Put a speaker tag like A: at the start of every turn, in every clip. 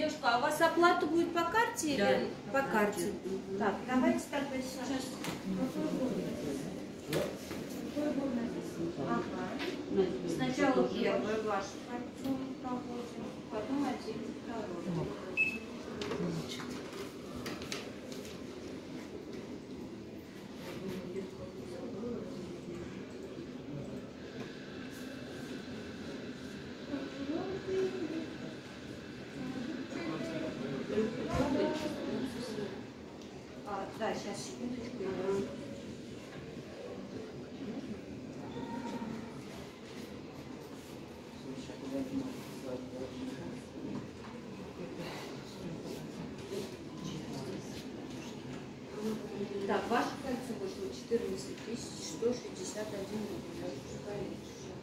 A: А у вас оплата будет по карте
B: Да,
A: или по карте? Так, давайте тогда сейчас. Ага. Сначала первое ваше кольцо проводим, потом один, второй. Да, сейчас, секундочку. Так, ваше кольцо вышло 14 161 рубль.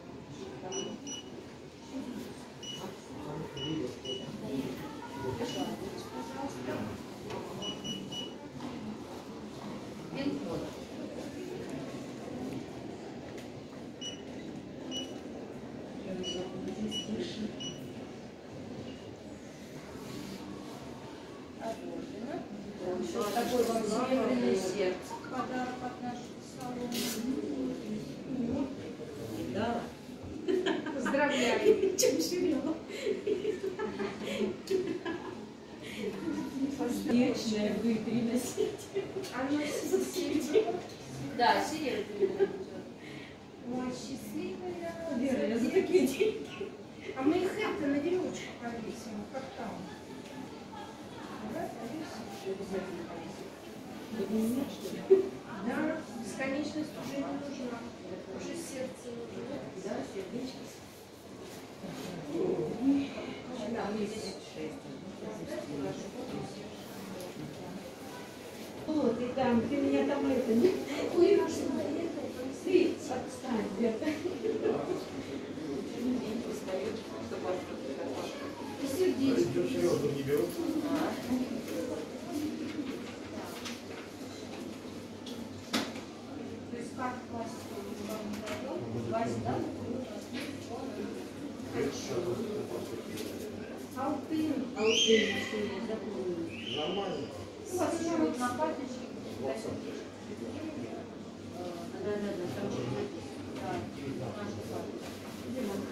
A: Такой вам серебряное сердце. Подарок от нашего салона.
B: Да.
A: Поздравляю. Чемширёва.
B: Вечная вы приносите.
A: А носит серебро. Да, серебряное. Ой, счастливая.
B: Вера, я за такие деньги.
A: А мы их это на веревочку повесим, как там. Да, да, бесконечность уже не нужна. Уже сердце нужно.
B: Да, сердечко. Вот, и там, ты меня там это не... Ой, ты, отстань, Вера.
A: И сердечко.
C: Серьезно не берут?
A: То есть как пластиковый власть, да? Алтын.
B: Алтын, что я запомнила.
C: Нормально.
A: У вас еще вот на пальчике.
B: Да, там что-то. Да, наша папа.